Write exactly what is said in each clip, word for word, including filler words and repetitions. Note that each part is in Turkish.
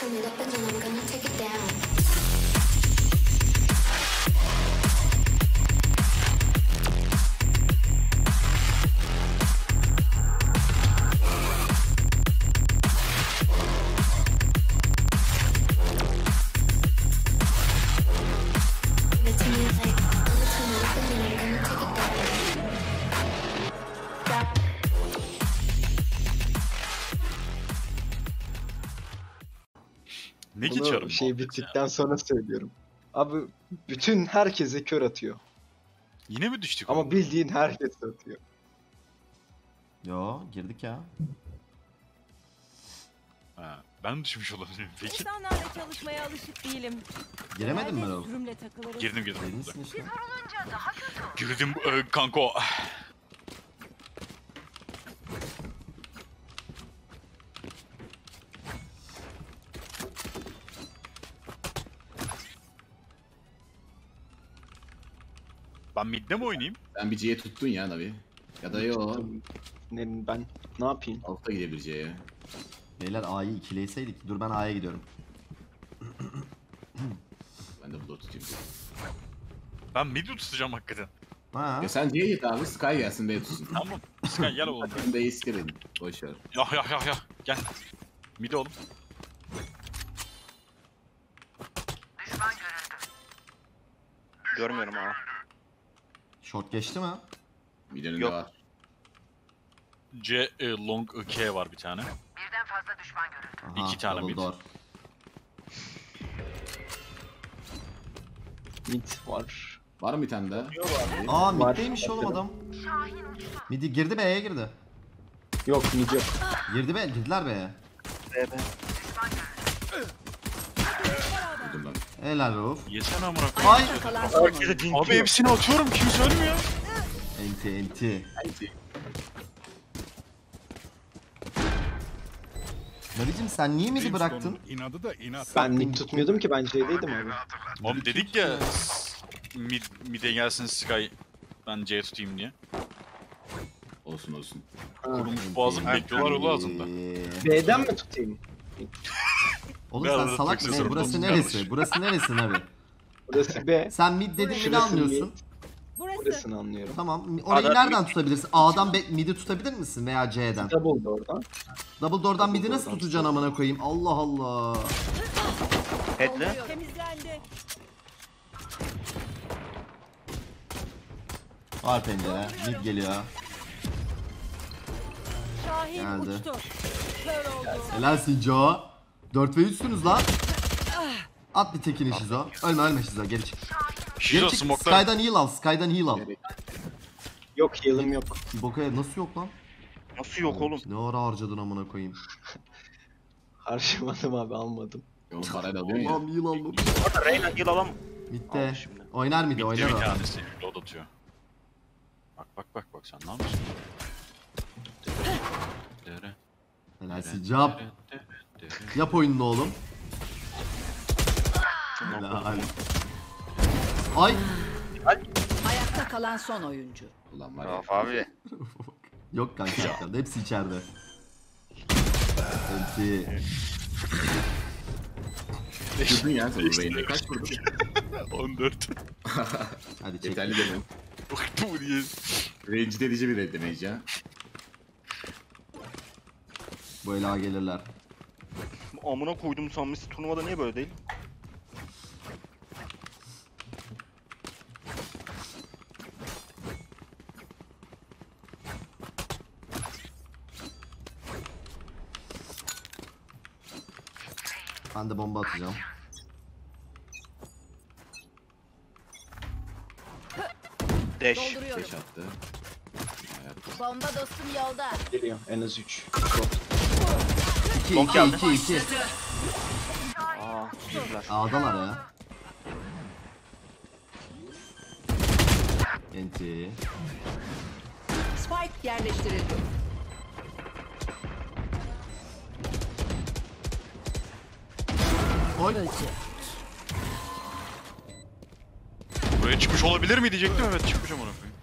turn it up and then I'm gonna take it down. Ne Bunu geçiyorum? şey bittikten sonra söylüyorum. Abi bütün herkese kör atıyor. Yine mi düştük? Ama oğlum? bildiğin herkes atıyor. Yo girdik ya. Ha, ben düşmüş olabilirim peki. İnsanlarla çalışmaya alışık değilim. Giremedim mi Genelde Rauf? sürümle takılırım. Girdim girdim. Girmişsin işte. Girdim e, kanko. Ben midde mi oynayayım? Sen bir C'ye tuttun ya Navi. Ya da yo. Ne, ben ne yapayım? Altta gidebilir C'ye. Beyler A'yı ikileyseydik. Dur ben A'ya gidiyorum. Ben de burada tutayım. Ben mid'i tutacağım hakikaten. Ha. Ya sen C'ye git abi. Sky gelsin B'ye tutsun. Tamam. Sky gel oğlum. Ben B'yi istemedim. Boşver. Ya ya ya ya. Gel. Mid oğlum. Görmüyorum ama. Short geçti mi? Bir önünde Yok. var. C e, long K var bir tane. Aha, İki tane double mid. door. Mid var. Var mı bir tane daha? Aa Var. middeymiş oğlum adam. Midi girdi B'ye girdi. Yok mid yok. Girdi be, girdiler B'ye. Evet. Vurdum ben. Helal Rauf. Yesene amına koyayım. Ay. Ayakta kalan son oyuncu. Herkese dink Abi hepsini atıyorum kimse ölmüyor. Enti enti. Hadi. Navicim sen niye midi bıraktın? İnadı da inat. Ben mid tutmuyordum ki, ben C'deydim abi. Oğlum dedik ya mid, mid'e gelsin Sky. Ben C tutayım diye. Olsun olsun. Kurumuş boğazım bekliyorlar yolu ağzında. Ee, B'den mi tutayım? Oğlum Ben sen arada salak tek mısın? sözüm Burası olsun neresi? kardeşim. Burası neresi abi? Burası B. Sen mid dedin midi Şurası anlıyorsun. mid. Burası. Burasını anlıyorum. Tamam. Orayı Adam- nereden tutabilirsin? A'dan be- midi tutabilir misin veya C'den? Double da oradan. Double door'dan midi nasıl door'dan tutacaksın amına koyayım? Allah Allah. Headle. Temizlendi. Var pencere. Mid geliyor. Şahin Geldi. uçtu. Kör oldu. Helalsin Joe. dört ve üçsünüz lan. At bir tekini Şizo. Ölme ölme Şizo. Geri çık. Şizo Geri çık. smoke'lar. Sky'dan heal al. Sky'dan heal al. Yok heal'ım yok. Bokaya nasıl yok lan? Nasıl yok oğlum? Ne ara harcadın amına koyayım? Harcamadım abi, almadım. Onu parayla alıyorsun ya. Allah'ım heal almamış. Hadi Reyna yıl alam. Midde. Al şimdi. Oynar mıydı? Mid'de Oynar bir o. tanesi load atıyor. Bak bak bak bak sen ne yapıyorsun? Dere, Helalsin Cap. dere, dere, dere. Yap oyununu oğlum. Helal. Ay. Ayakta kalan son oyuncu. Ulan var ya. Rauf abi. Yok kanka arkada. Hepsi içeride. Hepsi. Vurdun ya sen bu B'yle. Kaç vurdun? on dört. Hadi çek. Yeterli demem. Bıktım bu diye. Rencide edici bir reddemeyiz ya. Bu ela gelirler. Amına koydum sanmış. Turnuvada niye böyle değil? Ben de bomba atacağım. Dash. Dolduruyorum. Beş attı. Hayat. Bomba dostum yolda. Geliyor en az üç. iki Long iki geldi. iki iki. Aa, güzel. A'dalar ya. Enti. Spike yerleştirildi. Oy. Buraya çıkmış olabilir mi diyecektim, evet çıkmış amına koyayım.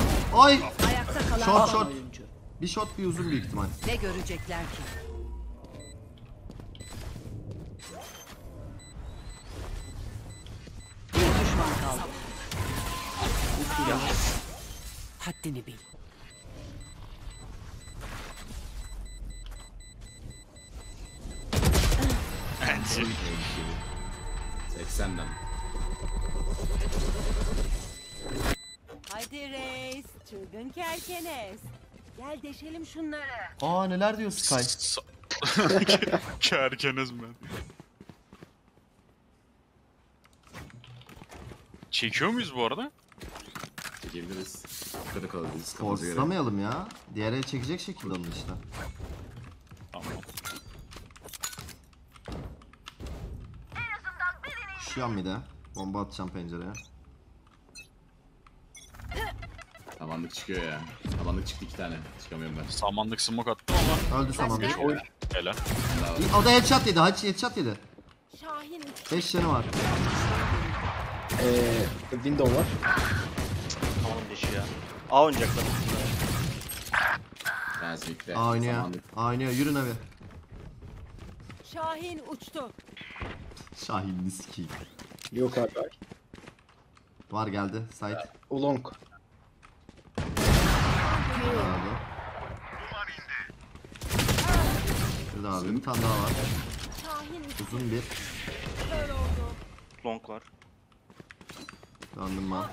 Oy. Ayakta kalan Short, son short. oyuncu. Bir shot bir uzun büyük ihtimal. Ne görecekler ki? Haddini bil. seksenden. Hadi reis, çılgın kerkenes. Gel deşelim şunları. Aa neler diyor Sky? Kerkeniz mi? Çekiyor muyuz bu arada? Çekebiliriz. Kırık alabiliriz kafamıza göre. Forslamayalım ya. Diğeri çekecek şekilde alın işte. Tamam. Koşuyorum bir de. Bomba atacağım pencereye. Tavanlık çıkıyor ya. Tavanlık çıktı iki tane. Çıkamıyorum ben. Samanlık smoke attım ama. Öldü samanlık. Oy. Helal. Daha var. O da headshot yedi. Haç headshot yedi. Şahin beş canı var. Eee window var. Tamam deşi ya. A oynayacaklar. Transmik'te. Aa oynuyor. Samanlık. Aa oynuyor. Yürün abi. Şahin uçtu. Şahin niski. Yok abi. Var geldi. Site. Ulong. Abi. Şurada abi. Bir tane daha var. Şahin uçtu. Uzun bir. Kör oldu. Long var. Döndüm ben.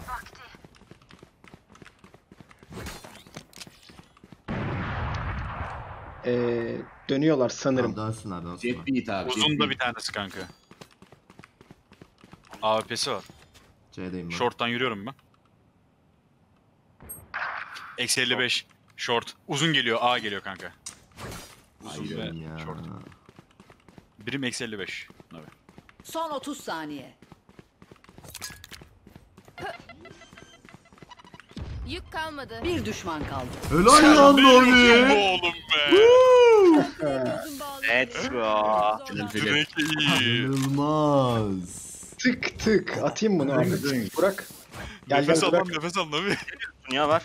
Eee dönüyorlar sanırım. Tamam, dönsünler dönsünler. Jet beat abi. Uzun jet da beat. bir tanesi kanka. A W P'si var. C'deyim ben. Short'tan yürüyorum ben. Eksi elli beş. Short. Uzun geliyor. A geliyor kanka. Uzun ve Hayır ya. short. Birim eksi elli beş. Evet. Son otuz saniye. Yük kalmadı. Bir düşman kaldı. Helal lan Bu Novi. oğlum be. Gözüm bağlı. Evet be. Film. Direkt iyi. İnanılmaz. Tık tık. Atayım bunu abi. Burak. Gel Nefes gel al Burak. lan, nefes al Navi. Dünya var.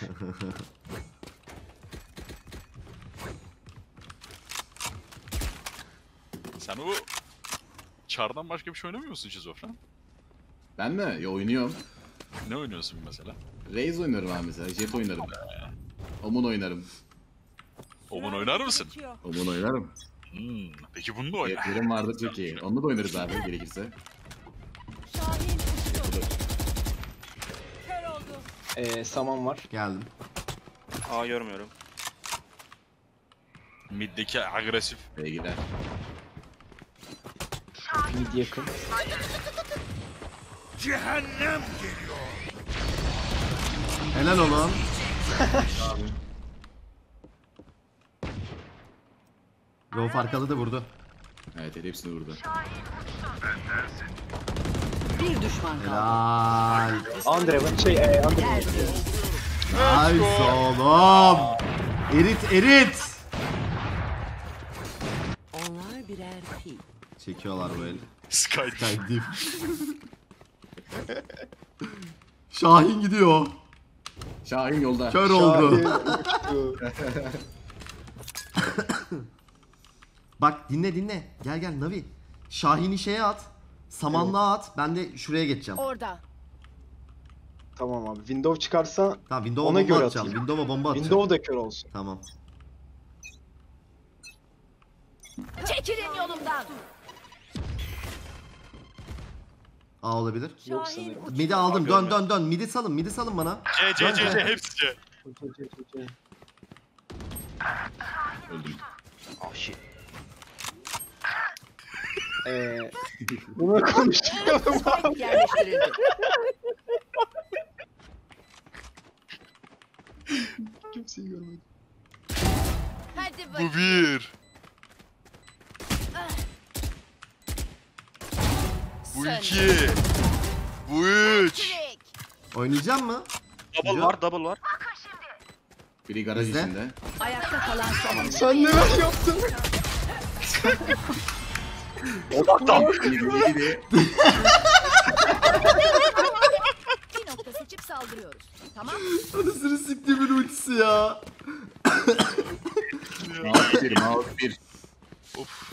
Sen o çardan başka bir şey oynamıyor musun şizofren? Ben mi? Ya oynuyorum. Ne oynuyorsun mesela? Raze oynarım abi mesela. Jet oynarım. Omun oynarım. Omun oynar mısın? Kaçıyor. Omun oynarım. Hmm, peki bunu da oyna. Jetlerim vardı çok iyi. Onu da oynarız abi gerekirse. Şahin uçtu. Kör oldu. Eee saman var. Geldim. A görmüyorum. Mid'deki agresif. B'ye gider. Mid yakın. Helal oğlum. Rauf arkalı da vurdu. Evet evet, hepsini vurdu. Bir düşman kaldı. Helal. Andrevan şey eee Andrevan. Nice oğlum. Erit erit. Onlar birer fil. Çekiyorlar bu el. Sky. Geldim. Şahin gidiyor. Şahin yolda. Kör oldu. Bak dinle dinle. Gel gel Navi. Şahin'i şeye at. Samanlığa at. Ben de şuraya geçeceğim. Orada. Tamam abi. Window çıkarsa Tamam Windows'a Ona bomba göre atacağım. atayım. Windows'a bomba atacağım. Window da kör olsun. Tamam. Çekilin yolumdan. A olabilir. Yok Şahin sanırım. uçtu. Midi aldım. Dön dön dön. Midi salın. Midi salın bana. C C C C hepsi C. Öldüm. Ah shit. Eee bunu konuşuyorum. Spike yerleştirildi. Kimseyi görmedim. Hadi Bu bakayım. bir. Bu Sen. iki. Bu üç. Direkt. Oynayacak mı? Double var, double var. Biri garaj Bizde. içinde. Ayakta kalan son oyuncu. Sen neler yaptın? Biri biri. Bir nokta seçip saldırıyoruz. Tamam. Anasını siktiğimin ultisi ya. Mouse bir, mouse bir. Of.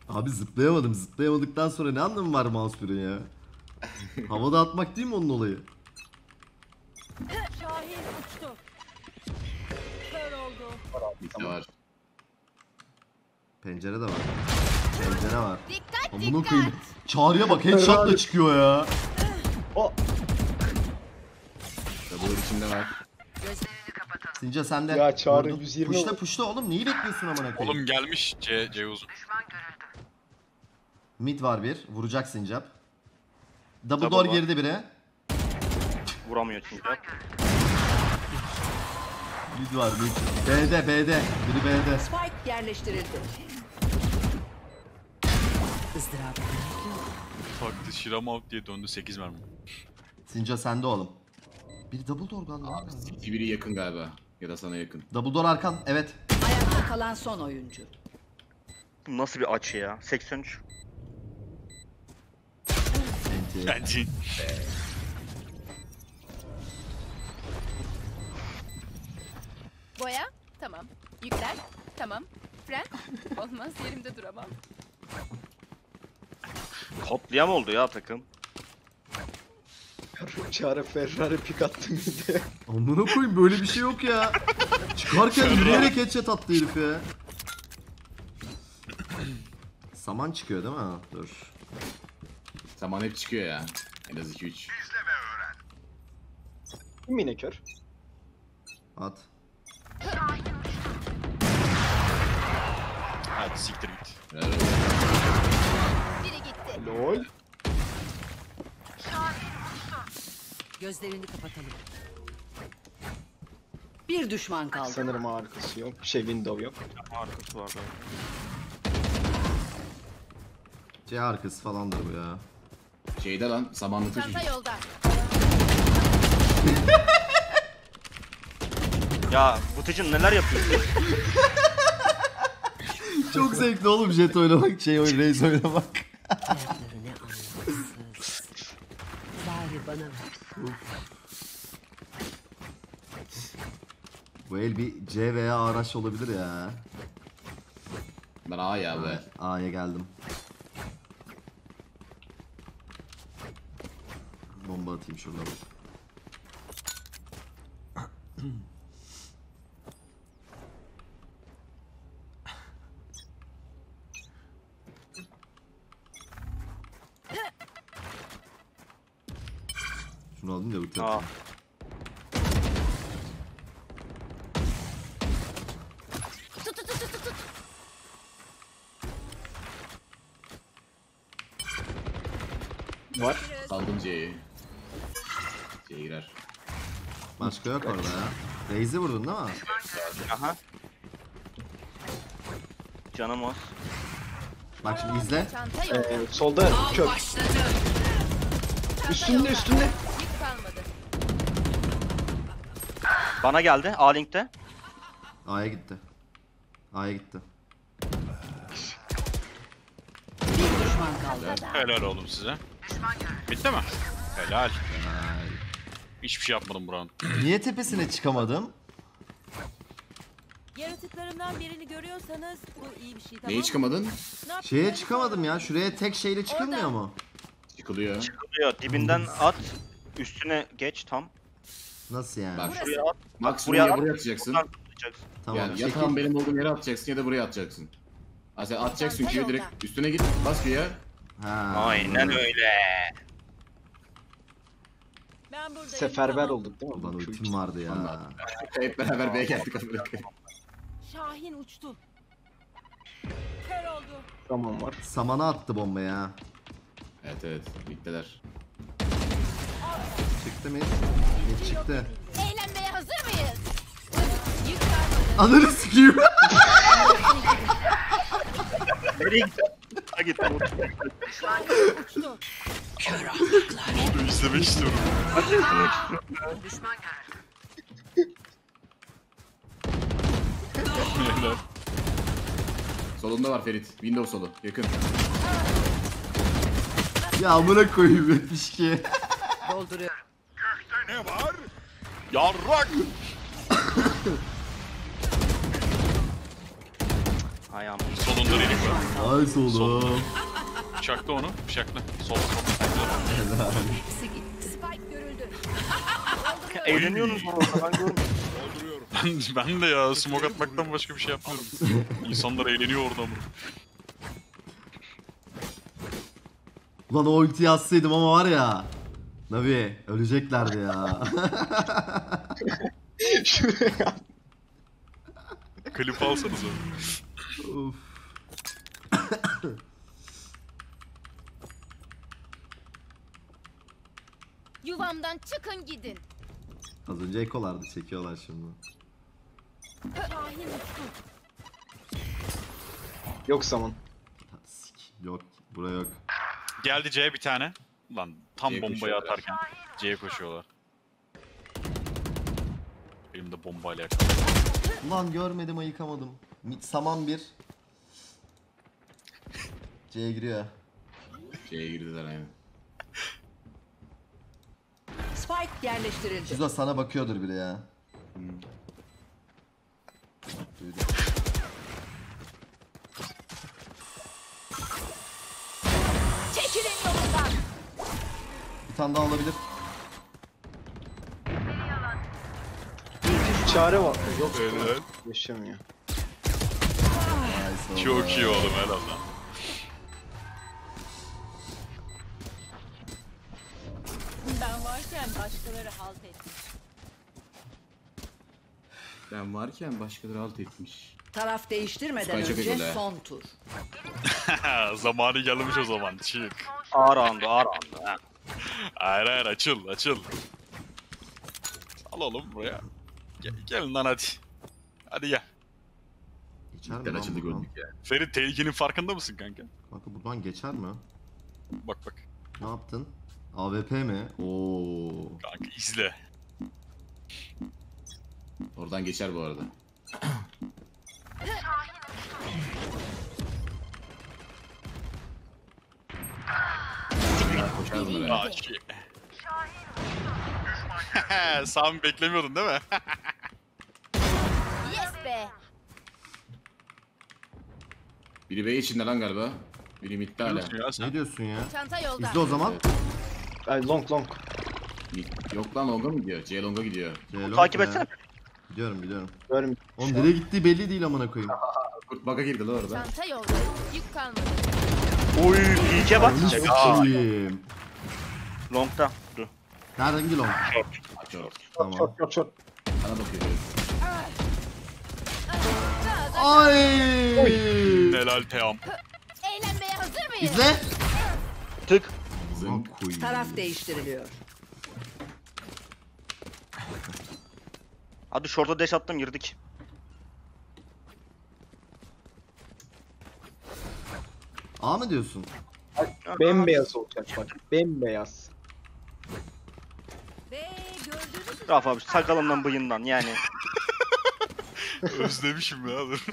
Abi zıplayamadım. Zıplayamadıktan sonra ne anlamı var mouse birin ya? Havada atmak değil mi onun olayı? Şahin uçtu. Kör oldu. Bir de var. Pencere de var. Pencere var. Dikkat Amına dikkat. koyayım. Çağrı'ya bak headshot'la çıkıyor ya. O Double içinde var. Sinca sen de Ya Çağrı vurdun. yüz yirmi Puşla oldu. puşla oğlum neyi bekliyorsun amına koyayım? Oğlum gelmiş C, C uzun. Mid var bir. Vuracak Sincap. Double Double door var. girdi biri. Vuramıyor çünkü. Mid var mid. B'de B'de. Biri B'de. Spike yerleştirildi. Izdırap. Taktı şiram out diye döndü sekiz mermi. Sinca sende oğlum. Bir double door galiba. City biri yakın galiba. Ya da sana yakın. Double door arkan. Evet. Ayakta kalan son oyuncu. Nasıl bir açı ya? seksen üç. Enti. Bence. Boya. Tamam. Yükler. Tamam. Fren. Olmaz yerimde duramam. Katliam oldu ya takım. Çağrı Ferrari pik attı bir de. Amına koyayım böyle bir şey yok ya. Çıkarken yürüyerek headshot attı herif ya. Saman çıkıyor değil mi? Dur. Zaman hep çıkıyor ya. En az iki üç. Kim yine kör? At. Hadi siktir git. Helal olsun. Biri gitti. Lol. Gözlerini kapatalım. Bir düşman kaldı. Sanırım arkası yok. Şey window yok. Arkası var galiba. C arkası falandır bu ya. Şeyde lan samanlık Çanta çocuk. yolda. Ya Butıcın neler yapıyorsun? Çok zevkli oğlum jet oynamak, şey oyun, Raze oynamak. Ayakları ne anlamsız. Bari bana ver. Bu el bir C veya araç olabilir ya. Ben A ya be. A'ya geldim. Bomba atayım şuradan. Şunu alayım da ulti Aa. atayım. Var. Saldım C'yi. C girer. Başka yok orada ya. Raze'i vurdun değil mi? Aha. Canım az. Bak şimdi izle. Çanta yolda. Ee, solda kör. Üstünde üstünde. Yük kalmadı. Bana geldi. A-Link'te. A'ya gitti. A'ya gitti. Bir düşman kaldı. Helal oğlum size. Bitti mi? Helal. Hiçbir şey yapmadım buranın. Niye tepesine çıkamadım? Yaratıklarımdan birini görüyorsanız bu iyi bir şey tamam Neye mı? çıkamadın? Ne Şeye yaptıklarını çıkamadım ya. Şuraya tek şeyle çıkılmıyor Orada. mu? Çıkılıyor. Çıkılıyor. Dibinden at. Üstüne geç tam. Nasıl yani? Bak Şuraya at. maksimum buraya ya at. buraya atacaksın. Buradan tutacaksın. Tamam. Yani ya şekil- tam benim olduğum yere atacaksın ya da buraya atacaksın. Ha sen atacaksın Çanta Q'ya yolda. direkt üstüne git bas Q'ya. Ha, Aynen anladım. öyle. Ben buradayım. Seferber tamam. olduk değil mi? Ulan Bu ultim çocuk. vardı ya. Vallahi. Hep beraber B'ye geldik amına koyayım. Şahin uçtu. Kör oldu. Tamam var. Samana attı bombayı ha. Evet evet bittiler. Çıktı mı? Ne çıktı? Eğlenmeye hazır mıyız? Yük kalmadı. Ananı sikeyim. Nereye gittin? Ha git. Uçtu. Bunu izlemek istiyorum. Helal. Solunda var Ferit. Windows solu. Yakın. Ya amına koyayım yetmiş ki. Dolduruyorum. Yarrak. Ayağım. Solunda. Şurada relik var. Nice oğlum. Bıçakla onu. Bıçakla. Sol sol. Hepsi gitti. Spike görüldü. Eğleniyorsunuz orada, ben görmüyorum. Ben, ben de ya smoke atmaktan başka bir şey yapmıyorum. İnsanlar eğleniyor orada mı? Ulan o ultiyi atsaydım ama var ya. Navi öleceklerdi ya. Şuraya. Klip alsanıza. Of. Yuvamdan çıkın gidin. Az önce ekolardı, çekiyorlar şimdi. Yok zaman. Ha, sik. Yok, bura yok. Geldi C bir tane. Lan tam C'ye bombayı koşuyorlar. atarken C'ye koşuyorlar. Benim de bombayla yakaladım. Ulan görmedim, ayıkamadım. Mid saman bir. C'ye giriyor. C'ye girdiler aynen. Spike yerleştirildi. Şizo sana bakıyordur biri ya. Duydum. Çekilin yolundan. Bir tane daha olabilir. Bir çare var. Yok. Evet. Yaşamıyor. Nice Çok iyi oğlum helal lan. Ben varken başkaları halt etmiş. Ben varken başkaları alt etmiş. Taraf değiştirmeden Spike çok önce güzel. son tur. Zamanı gelmiş o zaman. Çık. Ağır andı, ağır andı. Ha. Hayır hayır açıl açıl. Al oğlum buraya. Gel, gelin lan hadi. Hadi gel. Geçer mi Ben lan açıldı buradan? gördük ya. Ferit tehlikenin farkında mısın kanka? Kanka buradan geçer mi? Bak bak. Ne yaptın? A W P mi? Oo. Kanka izle. Oradan geçer bu arada. Ya, koşar bunlar ya. Aa şey. Sami beklemiyordun değil mi? Yes be. Biri B içinde lan galiba. Biri midde hala. ya sen. Ne diyorsun ya? Çanta yolda. İzle o zaman. Ay long long. Mid- Yok lan longa mı gidiyor? C longa gidiyor. C-Long Takip ya. etsene. Gidiyorum gidiyorum. Görmüyorum. Oğlum nereye gittiği belli değil amına koyayım. Kurt baka girdi lan orada. Çanta yolda. Yük kalmadı. Oy, iyice bak. Ananı sikeyim. Long'da. Dur. Nereden hangi long? Aç or. Tamam. Çok çok çok. Sana bakıyor. Ay! Helal Team. Eğlenmeye hazır mıyız? İzle. Tık. Amına koyayım. Taraf değiştiriliyor. Hadi short'a dash attım, girdik. A mı diyorsun? Bembeyaz olacak bak. Bembeyaz. Ve gördüğünüz üzere Rafa abi sakalımdan bıyığından yani. Özlemişim ya dur.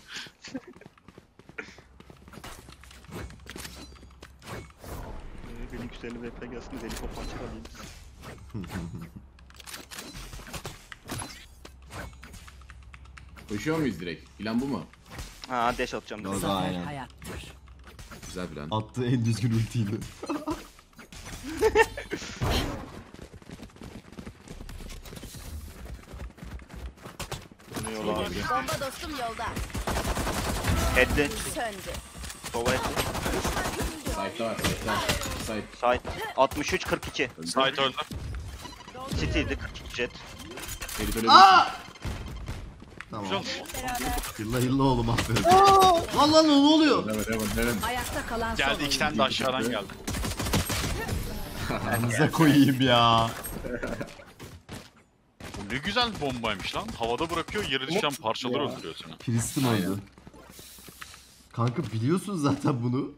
Ee, Benim güzelim V P gelsin de deli topancı alayım. Koşuyor muyuz direkt? Plan bu mu? Ha dash atacağım. Yok. direkt. Orada Zafer aynen. hayattır. Güzel plan. Attığı en düzgün ultiydi. Dönüyorlar. Bomba dostum yolda. Head'de. Söndü. Sova head'de. Site'da var. Site'da. Site. Side. altmış üç kırk iki. Site öldü. City'ydi kırk iki jet. Ferit öyle Tamam. Güzel. Yılla yılla oğlum aferin. Lan lan ne oluyor? Devam devam devam. Ayakta kalan son Geldi iki oyuncu. tane de aşağıdan geldi. Elinize koyayım ya. Ne güzel bombaymış lan. Havada bırakıyor, yere düşen parçaları Ya. öldürüyor seni. Pristin öldü. Kanka biliyorsun zaten bunu.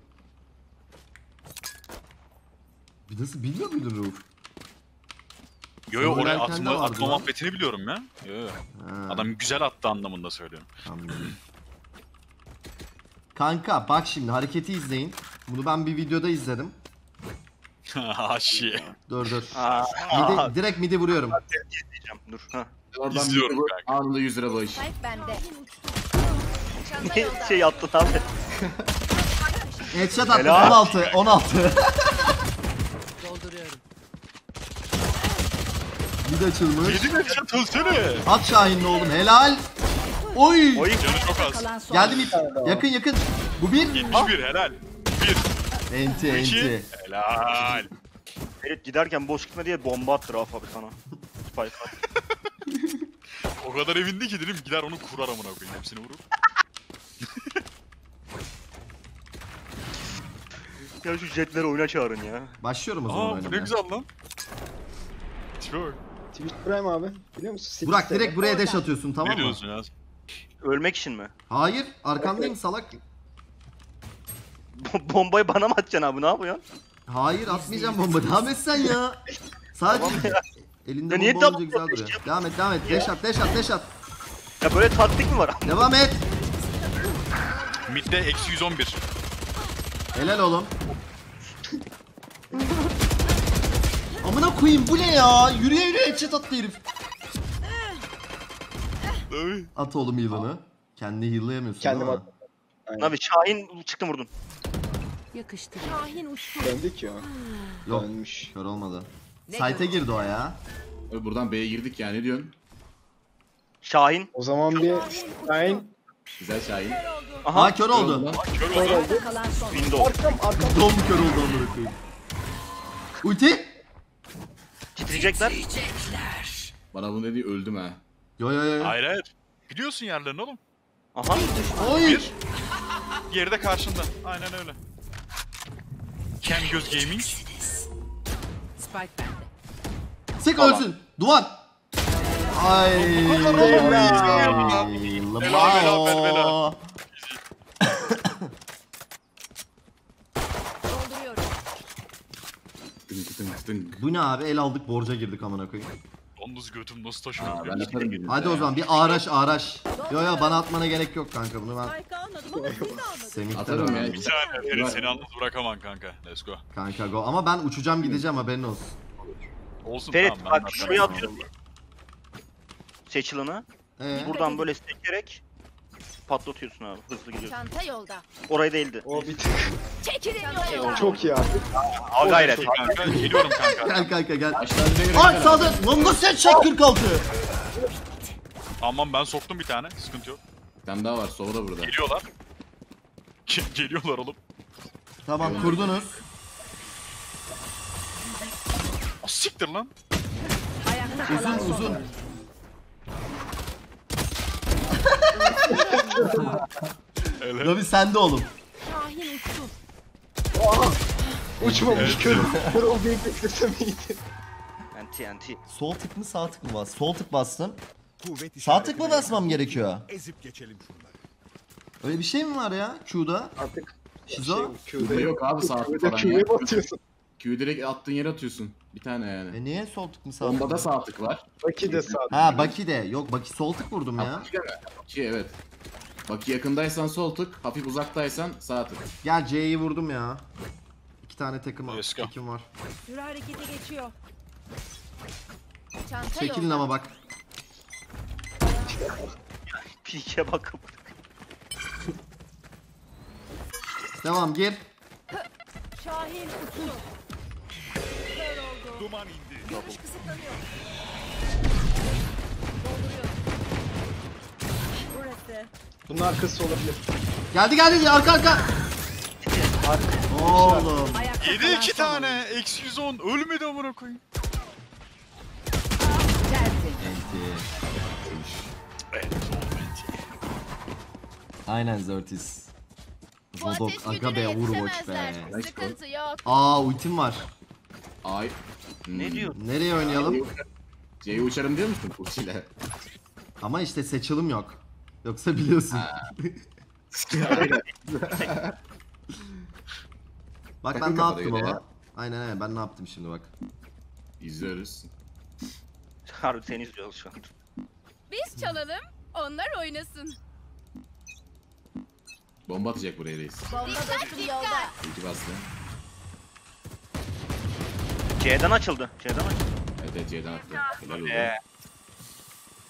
Bir nasıl bilmiyor muydun Rauf? Yo yo oraya Oynarken de atma, vardı atma lan. muhabbetini biliyorum ya. Yo yo. Ha, Adam güzel attı anlamında söylüyorum. anladım. Kanka bak şimdi hareketi izleyin. Bunu ben bir videoda izledim. Haşi. Dur dur. Aa, Midi, direkt midi vuruyorum. diyeceğim. Dur. Ha. Oradan İzliyorum bir- kanka. Anında yüz lira bağış. Spike bende. Çanta Ne yolda. şey attın abi. Headshot attım Helal. on altı on altı. Dolduruyorum. Bir de açılmış. Yedi mi? Sen ölsene. At Şahin'le oğlum helal. Oy. Oy. Canı çok az. Kalan son. Geldi mi? Yakın yakın. Bu bir. yetmiş bir helal. bir. Enti iki. enti. Helal. Ferit giderken boş gitme diye bomba attı Rauf abi sana. Spike at. O kadar evindi ki dedim gider onu kurar amına koyayım. Hepsini vurur. Ya şu jetleri oyuna çağırın ya. Başlıyorum o zaman Aa bu ne oynamaya. güzel lan. Çok. Twitch Prime abi. Biliyor musun? sekiz Burak sene. direkt buraya dash atıyorsun tamam Ne mı? diyorsun ya? Ölmek için mi? Hayır arkandayım salak. Bo- Bombayı bana mı atacaksın abi, ne yapıyorsun? Hayır atmayacağım bomba. Devam et sen ya. Sadece elinde Ya niye bomba olunca devam güzel ediyorsun? duruyor. Devam et devam et. Dash at dash at dash at. Ya böyle taktik mi var? Devam et. Mid'de eksi yüz on bir. Helal oğlum. Amına koyayım bu ne ya? Yürüye yürüye headshot attı herif. Tabii. At oğlum yılanı. Kendi heal'layamıyorsun Kendim değil mi? attım. Abi Şahin çıktın vurdun. Yakıştır. Şahin uçtu. Döndük ya. Yok. Dönmüş. Kör olmadı. Ne Site'e girdi o ya. Abi buradan B'ye girdik ya, ne diyorsun? Şahin. O zaman bir Şahin. Güzel Şahin. Aha. Aa kör oldu. Lan. Kör Kör oldu. oldu. Kalan son. Window. Arkam arkam. Dom kör oldu amına koyayım. Ulti. Titriyecekler. Bana bu ne diyor, öldüm ha. Yo yo yo. Hayır hayır. Biliyorsun yerlerini oğlum. Aha. Oy. Bir. Diğeri de karşında. Aynen öyle. Kem Göz Gaming. Spike bende. Sık Tamam. ölsün. Duvar. Ay. Bela, bela, bela. Dolduruyorum. Tınk tınk tınk. Bu ne abi? El aldık borca girdik amına koyayım. Yalnız götüm nasıl taşıyor? Aa, ben yaparım dedim. Hadi o zaman bir araş araş. Yo yo bana atmana gerek yok kanka bunu ben Spike almadım ama siz almadınız. Semih'ten Atarım ya. öğrendim. Bir tane Ferit seni yalnız bırakamam kanka. Let's go. Kanka go ama ben uçacağım gideceğim haberin olsun. Olsun Ferit tamam. ben bak zaten- şuraya atıyorsun. Seçilin'i. Ee, Buradan böyle sekerek patlatıyorsun abi. Hızlı gidiyorsun. Çanta yolda. Orayı değildi. O bir tık. Çekilin yoldan. Çok iyi abi. A gayret. Okey kanka. Geliyorum kanka. gel kanka gel. Aşağıda göre Ay sağda. Lan nasıl headshot kırk altı? Tamam ben soktum bir tane. Sıkıntı yok. Bir tane daha var, sola da burada. Geliyorlar. Ge- Geliyorlar oğlum. Tamam kurdunuz. Ah, siktir lan. Ayakta kalan Uzun son. uzun. Evet. Ravi sende oğlum. Şahin uçtu. Uçmamış körüm. Kör olduğunu beklesem iyiydi. Anti anti. Sol tık mı sağ tık mı bas? Sol tık bastım. Kuvvet Sağ tık mı basmam gerekiyor? Ezip geçelim şunları. Öyle bir şey mi var ya Q'da? Artık Şizo? Burada yok abi, sağ tık Q'da falan Q'ya ya. batıyorsun. Q'yu direkt attığın yere atıyorsun. Bir tane yani. E niye sol tık mı sağ tık Bombada mı? sağ tık var. Baki de sağ. Ha Baki'de. Yok Baki sol tık vurdum ya. Baki mi? Baki evet. Baki yakındaysan sol tık, hafif uzaktaysan sağ tık. Gel C'yi vurdum ya. İki tane takım Let's go. tekim var. Sürü harekete geçiyor. Çanta Çekilin yolda. ama bak. Pike bakıp. Devam gir. Şahin uçtu. Kör oldu. Duman indi. Görüş kısıtlanıyor. Dolduruyorum. Burası. Bunun arkası olabilir. Geldi geldi arka arka. Oğlum. Ayakta Yedi kalan iki son tane. Eksi yüz on. Ölmedi amına koyayım. oyuncu. Tertemiz. Enti. Evet. Aynen Zertis. Bu Rodok ateş aga gücüne be Overwatch yetişemezler. be. Sıkıntı yok. Aa ultim var. Ay. Hmm. Ne diyor? Nereye oynayalım? C'ye uçarım diyor musun ultiyle? Ama işte seçilim yok. Yoksa biliyorsun. Bak ben Takım ne kafada yaptım yine ama. ya. Aynen aynen ben ne yaptım şimdi bak. İzliyoruz. Harbi seni izliyoruz şu an. Biz çalalım, onlar oynasın. Bomba atacak buraya reis. Bomba dostum yolda. Ulti bastı. C'den açıldı. C'den açıldı. Evet evet C'den attı. Helal oldu. Ee,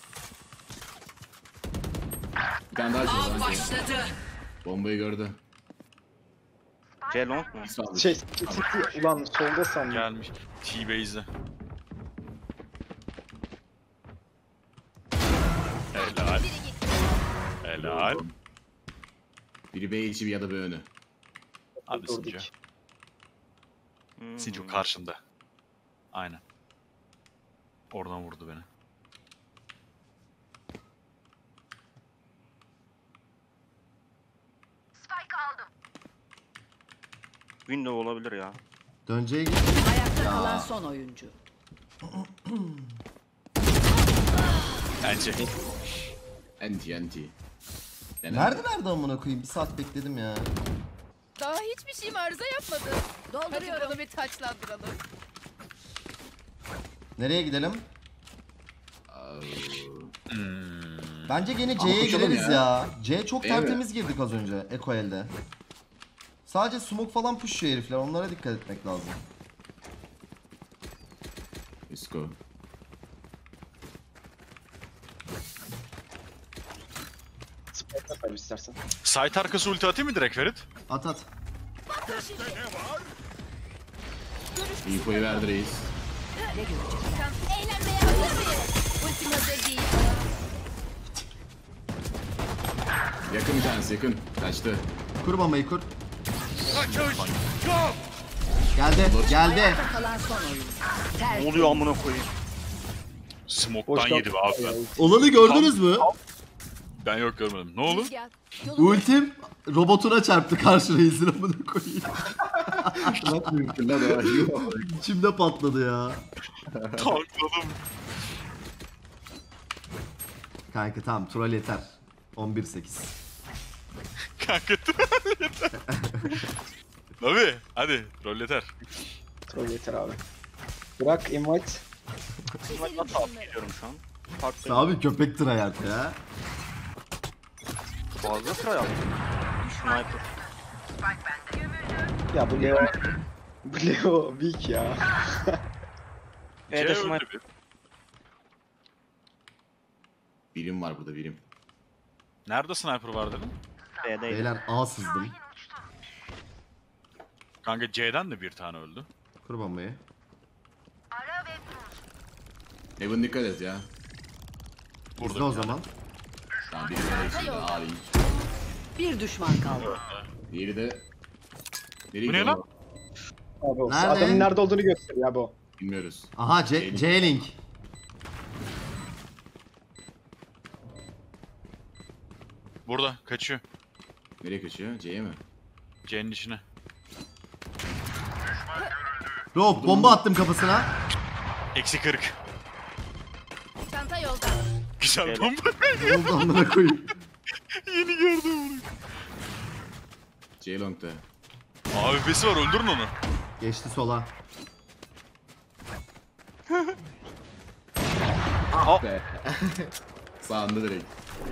Bir tane daha açıldı. Başladı. Bombayı gördü. C long mu? Sağlık. Şey, City ulan solda sandım. Gelmiş. T-Base'de. Helal. Helal. Biri B içi ya da B önü. Hadi Durduk. Sinco. Hmm. Sinco karşında. Aynen. Oradan vurdu beni. Window olabilir ya. Döneceğe git. Ayakta kalan son oyuncu. Bence. Anti anti. Yani Nerede nerede amına koyayım? Bir saat bekledim ya. Daha hiçbir şeyim arıza yapmadı. Hadi bunu bir taçlandıralım. Nereye gidelim? Hmm. Bence gene Ama C'ye koşalım gireriz ya. ya. C çok Değil mi? tertemiz girdik az önce Eko elde. Sadece smoke falan pushluyor herifler. Onlara dikkat etmek lazım. let's go. Spike atar istersen. Site arkası ulti atayım mı direkt Ferit? At at. Infoyu verdi reis. Ne görecek? Eğlenmeye hazır mıyız? Ultim hazır değil. Yakın bir tanesi yakın. Kaçtı. Kur bombayı kur. Geldi, geldi. Ayakta kalan son oyuncu. Ne Terk. oluyor amına koyayım? Smoke'tan yedim abi ben. Olanı gördünüz mü? Ben yok görmedim. Ne oldu? Rüzgar, yolunu Ultim robotuna çarptı karşı reisin amına koyayım. Nasıl mümkün lan o? İçimde patladı ya. Tankladım. Kanka tamam troll yeter. on bir sekiz. Kanka yeter. Tabii. Hadi. Rol yeter. Troll yeter abi. Bırak invite. Ben hata yapıyorum şu an. Farklı. Abi köpek tıra yaptı ya. Fazla sıra yaptım. Sniper. Ya bu Leo. Bu Leo weak ya. Evet C sniper. öldü bir. Birim var burada birim. Nerede sniper var dedim? B'deydi. Beyler A sızdım. Kanka C'den de bir tane öldü. Kur bombayı. Heaven dikkat et ya. Burada İzle o bir tane. zaman. Tamam biri B içinde abi. Bir düşman kaldı. Diğeri de... Nereye Bu ne gidiyor lan? o? Abi o Nerede? adamın nerede olduğunu gösteriyor abi o. Bilmiyoruz. Aha C- C-Link. Burada. Kaçıyor. Nereye kaçıyor? C'ye mi? C'nin içine. Rob bomba attım kafasına. Eksi kırk. çanta yolda. Güzel Evet. bomba. Ne oldu amına koyayım. Yeni gördüm bunu. C long'da. A W P'si var öldürün onu. Geçti sola. Be. Sağında direkt.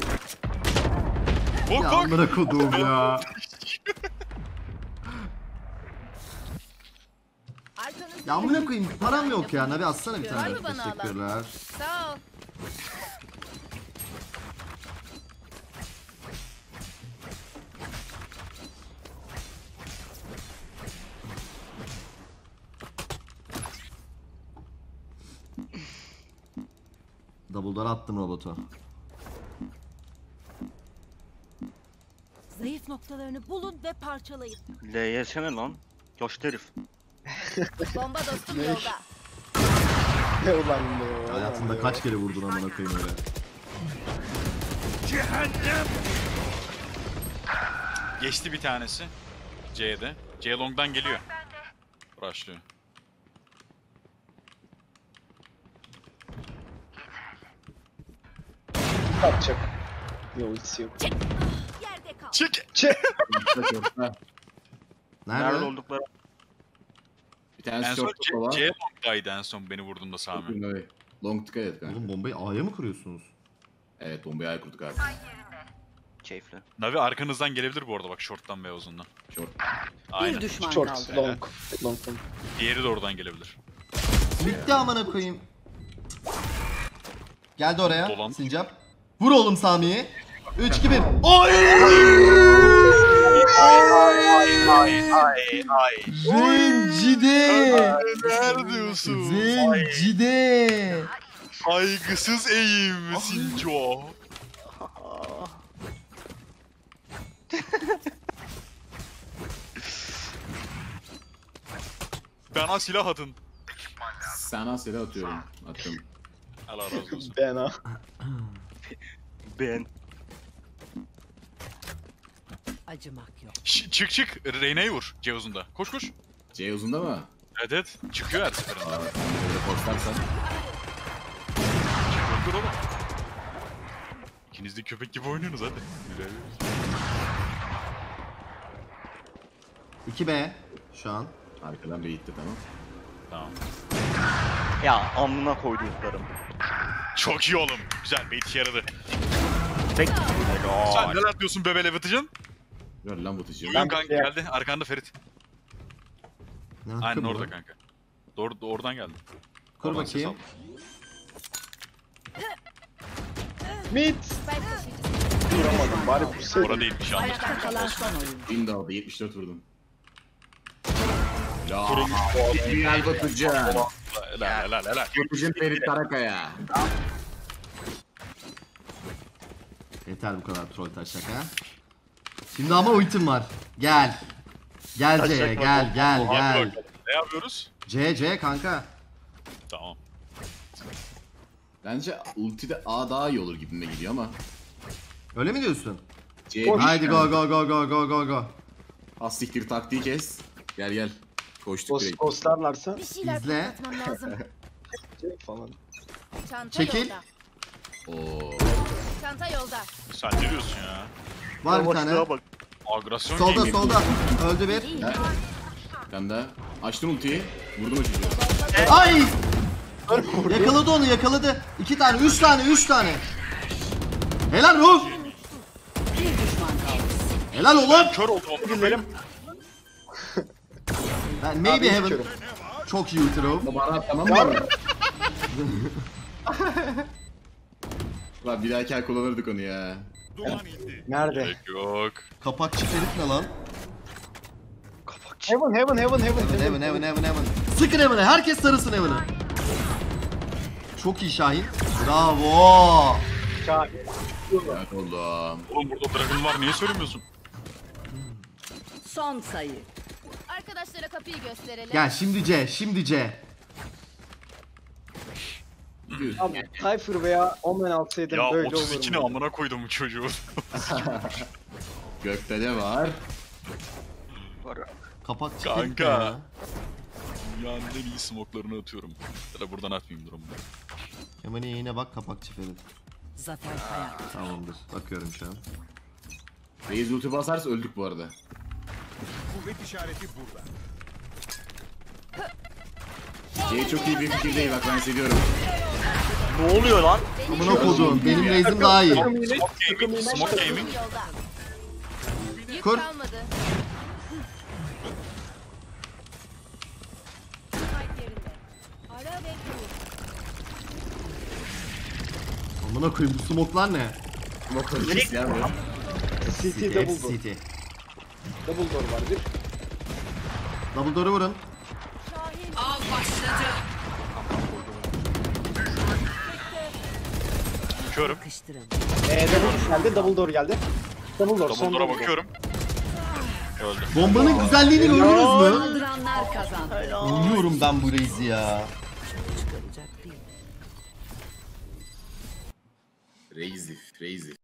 Bok Ya bok. amına koduğum ya. Arkanızda. Ya amına koyayım param yok ya. Nabi atsana bir Var tane. mı bana alan? Teşekkürler. Sağ ol. Double'dan attım robotu. Zayıf noktalarını bulun ve parçalayın. L yesene lan. Yaşlı herif. Bomba dostum yolda. Ne ulan Leo. Hayatında kaç kere vurdun amına koyayım öyle. Geçti bir tanesi. C'de. C long'dan geliyor. Rushlıyor. Yapacak. Yok ultisi yok. Yerde kal. Çık. Çek. Ha, Nerede, Nerede? oldukları? bir tanesi En son short C, var. C long'daydı en son beni vurduğunda Sami. Long dikkat et kanka. Oğlum bombayı A'ya mı kuruyorsunuz? Evet bombayı ay kurduk abi. Keyifli. Navi arkanızdan gelebilir bu arada bak short'tan ve uzundan. Short. Aynen. Bir düşman Short. kaldı. Long. Long. long. Diğeri de oradan gelebilir. Bitti amına koyayım. Geldi oraya. Dolan. Sincap. Vur oğlum Sami'yi. üç iki bir. Oy! ay ay ay. Rencide. Neler diyorsun? Rencide. Saygısız eğim Sinco. Bana silah atın. Sana silah atıyorum. Attım. Allah razı olsun. Ben ha. Ben. Acımak yok. Ş- çık çık. Reyna'yı vur Cevuz'unda. Koş koş. C uzunda mı? Evet evet. Çıkıyor her seferinde. Abi böyle postlarsan. Çıkıyor oğlum. İkiniz de köpek gibi oynuyorsunuz hadi. Güzel. iki B şu an. Arkadan bir gitti tamam. Tamam. Ya amına koyduklarım. Çok iyi oğlum. Güzel bait yaradı. Tek. Sen neler diyorsun bebe Levitic'in? Gör lan bu tıcı. Oyun kanka geldi. Arkanda Ferit. Ne Aynen hakkı bu? orada kanka. Doğru oradan geldi. Kur Oradan ses bakayım. aldım. Mid. Spike taşıyıcısı. Vuramadım bari bu sefer. Orada değilmiş anladım. Ayakta kalan son oyuncu. Bin de aldı. yetmiş dört vurdum. Ya. Gel bu tıcı. Helal helal helal. Götücün Ferit Karakaya. Yeter bu kadar troll taşak ha. Şimdi ama ultim var. Gel. Gel C, Taşak gel var. gel Hadi gel. bakalım. Ne yapıyoruz? C C kanka. Tamam. Bence ultide A daha iyi olur gibime geliyor ama. Öyle mi diyorsun? C Koş. Haydi go go go go go go go. Az siktir taktiği kes. Gel gel. Koştuk Ghost, direkt. ghostlarlarsa Bir şeyler İzle. patlatmam lazım. şey falan. Çanta Çekil. yolda. Oo. Çanta yolda. Sen ne diyorsun ya? Var bir tane. Yavaşlığa bak. Agresyon Solda gaming. solda. Öldü bir. Ben de açtım ultiyi. Vurdum o çocuğu. Ay! Yakaladı onu yakaladı. İki tane, üç tane, üç tane. Helal Ruh. Bir düşman kaldı. Helal oğlum. Kör oldum ama. Güllerim. Ben maybe Abi, heaven. körüm. Çok iyi ulti Ruh. Bana at tamam mı? Lan bir dahaki el kullanırdık onu ya. Duman indi. Nerede? Gerek yok. Kapakçı Ferit ne lan? Heaven heaven heaven heaven. Heaven, heaven, heaven, heaven. Sıkın heaven'e. Herkes sarısın heaven'e. Çok iyi Şahin. Bravo. Şahin. Evet oğlum. Oğlum burada dragon var niye söylemiyorsun? Son sayı. Arkadaşlara kapıyı gösterelim. Gel şimdi C, şimdi C. Abi Cypher veya Omen alsaydım Ya böyle otuz iki ne olurdu. amına koydum bu çocuğu. Gökte ne var? Kapakçı Kanka. Ferit ne ya? Dünyanın en iyi smoke'larını atıyorum. Ya da buradan atmayayım durumu. Hemen yine bak kapakçı Ferit. Zafer Kaya. Tamamdır. Bakıyorum şu an. Reis ulti basarsa öldük bu arada. Kuvvet işareti burada. C çok iyi bir fikir değil bak ben hissediyorum. Ne oluyor lan? Amına kodum. Benim Raze'im daha iyi. Smoke gaming, smoke gaming. Yolda. Yük Kur. kalmadı. Ara ve kur. Amına koyayım bu smoke'lar ne? Motorist ya bu. C T double door. C T. Double door var bir. Double door'u vurun. Av başladı. Körüm. Kıştırın. Ee, double geldi, double door geldi. Double door, son Double door'a double door. bakıyorum. Öldü. Bombanın güzelliğini gördünüz mü? Saldıranlar kazandı. Bilmiyorum ben bu Raze'i ya. Çıkaracak değil. Reisif, reisif.